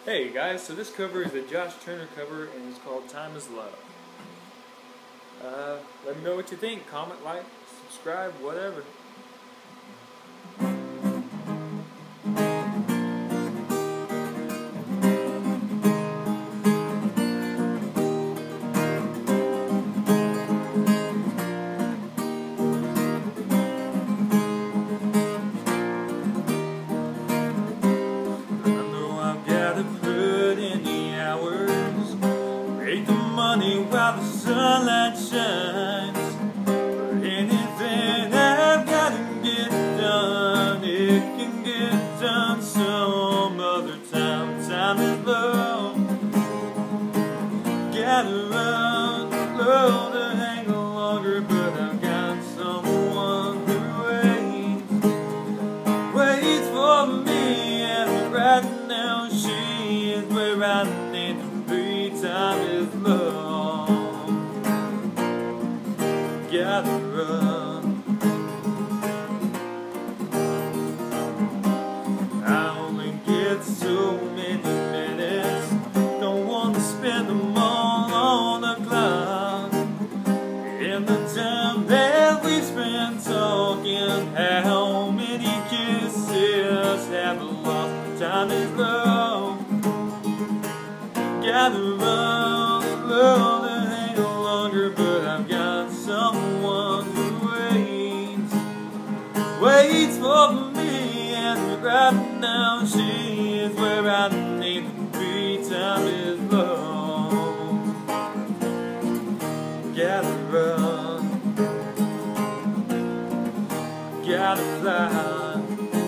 Hey guys, so this cover is a Josh Turner cover and it's called Time Is Love. Let me know what you think. Comment, like, subscribe, whatever. Make the money while the sunlight shines. But anything I've got to get done, it can get done some other time. Time is love. Gotta run, love to hang no longer, but I've got someone who waits for me, and right now she is where I need to be. Time is love. Gotta run. I only get so many minutes. Don't want to spend them all on the clock. In the time that we spent talking, how many kisses have I lost? Time is love. Gotta run, love that ain't no longer, but I've got someone who waits for me, and right now she is where I need to be. Time is love. Gotta run, gotta fly,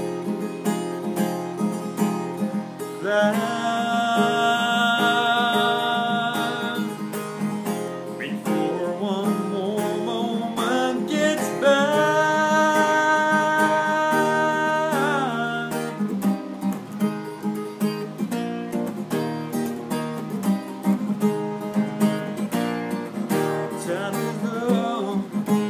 fly. Time is love.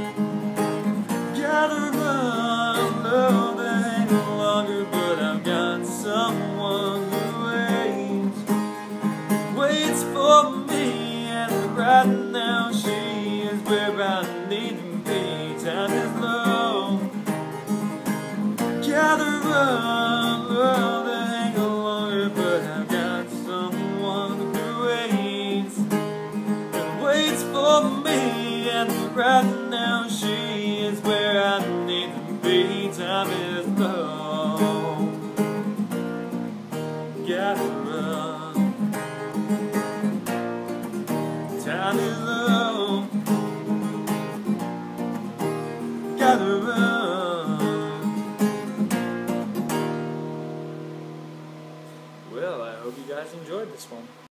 Gotta run, love that ain't no longer, but I've got someone who waits for me, and right now she is where I need to be. Time is love. Gotta run, love that ain't no longer, but I've got someone who waits for me, and right now she is where I need to be. Time is love. Gotta run. Time is love. Gotta run. Well, I hope you guys enjoyed this one.